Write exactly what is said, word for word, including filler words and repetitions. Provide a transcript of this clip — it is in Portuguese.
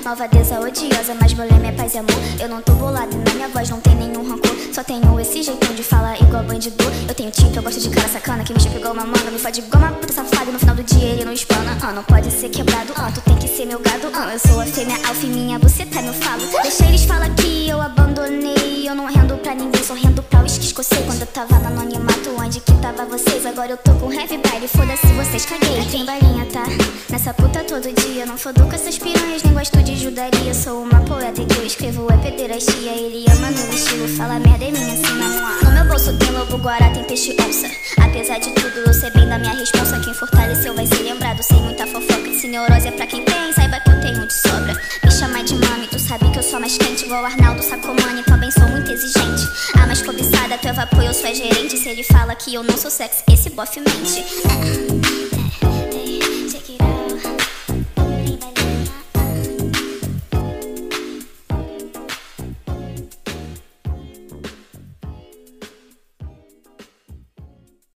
malvadeza odiosa, mas meu lema é paz e amor. Eu não tô bolada e na minha voz não tem nenhum rancor. Só tenho esse jeitão de falar igual bandido. Eu tenho tipo, eu gosto de cara sacana, que me chupa igual uma manga, me fode igual uma puta safada e no final do dia ele não espana. Ah, não pode ser quebrado, ah, tu tem que ser meu gado. Ah, eu sou a fêmea alfa e minha buceta é meu falo. Deixa eles falar que eu abandonei. Eu não rendo pra ninguém, só rendo pra uísque escocês. Quando eu tava no anonimato, onde que tava vocês? Agora eu tô com heavy baile, foda-se vocês, caguei. Tem balinha, tá? Nessa puta todo dia. Não fodo com essas piranhas, nem gosto de judaria. Sou uma poeta e que eu escrevo é pederastia. Ele ama meu estilo, fala merda em mim assim, mas no meu bolso tem lobo guará, tem peixe onça. Apesar de tudo, eu sei bem da minha responsa. Quem fortaleceu vai ser lembrado, sem muita fofoca. Se neurose é pra quem tem, saiba que eu tenho de sobra. Me chama de mami, tu sabe que eu sou mais quente. Igual Arnaldo Sacomani, também sou muito exigente. A mais cobiçada, tu é vapor, eu sou a gerente. Se ele fala que eu não sou sexy, esse bofe mente.